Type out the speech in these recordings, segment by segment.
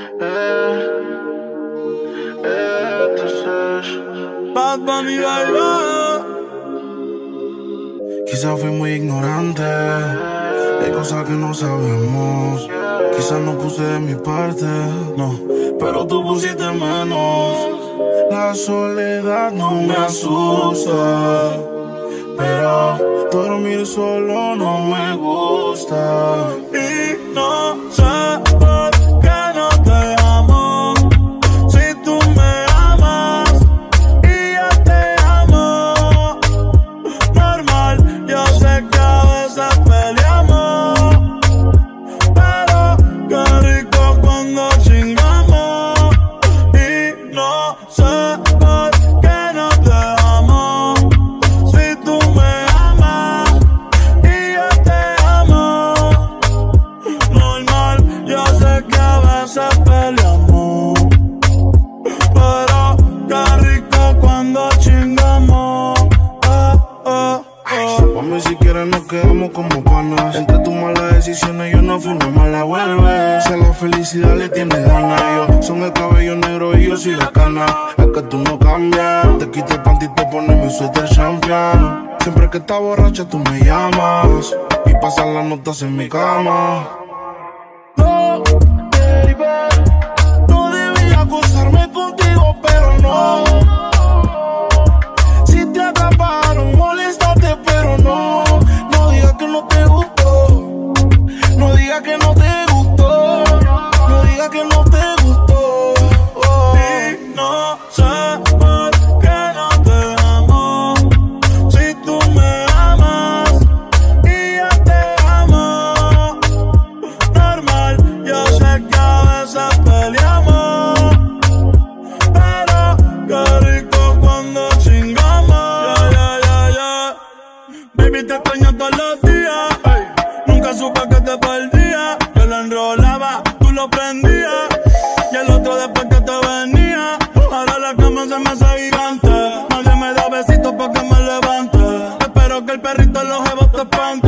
Bad Bunny, baby. Quizás fui muy ignorante, hay cosas que no sabemos. Quizás no puse de mi parte, no, pero tú pusiste menos. La soledad no me asusta, pero dormir solo no me gusta. Y no sé por qué no te amo, si tú me amas y yo te amo. Normal, yo sé que a veces peleamos, pero qué rico cuando chingamos. Y no sé por qué no te amo, si tú me amas y yo te amo. Normal, yo sé que a veces peleamos, pero qué rico cuando chingamos. Mami, si quieres nos quedamos como panas. Entre tus malas decisiones yo no fui una mala, vuelve. Si a la felicidad le tienes ganas, yo son el cabello negro y yo soy la cana. Es que tú no cambias, te quito el panty y te pones mi suéter champion. Siempre que estás borracha tú me llamas y pasan las notas en mi cama. No, baby, no debía acostarme contigo, pero no. Si te atraparon, moléstate, pero no. No digas que no te gustó, no digas que no te gustó, no digas que no te gustó. Y no sé por qué no te amo, si tú me amas y yo te amo. Normal, yo sé que a veces peleamos, pero qué rico cuando chingamos. Baby, te extraño todos los días, ey. Nunca supe que te perdía. Yo lo enrolaba, tú lo prendías, y el otro después que te venía. Ahora la cama se me hace gigante, nadie me da besitos pa' que me levante. Espero que el perrito los jevos te espante.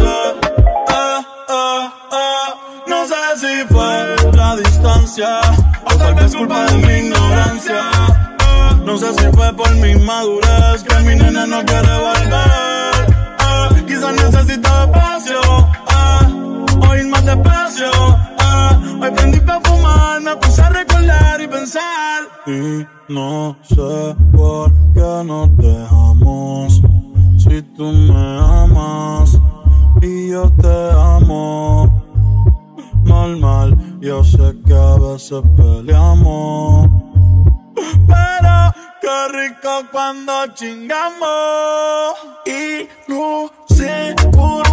No sé si fue la distancia o tal vez culpa de mi ignorancia. No sé si fue por mi inmadurez que mi nena no quiere volver. Quizás necesita espacio, o ir más despacio. Hoy prendí pa' fumar, me puse a recordar y pensar. Y no sé por qué no te amo, si tú me amas y yo te amo. Normal, yo sé que a veces peleamos, pero qué rico cuando chingamos. Y no sé por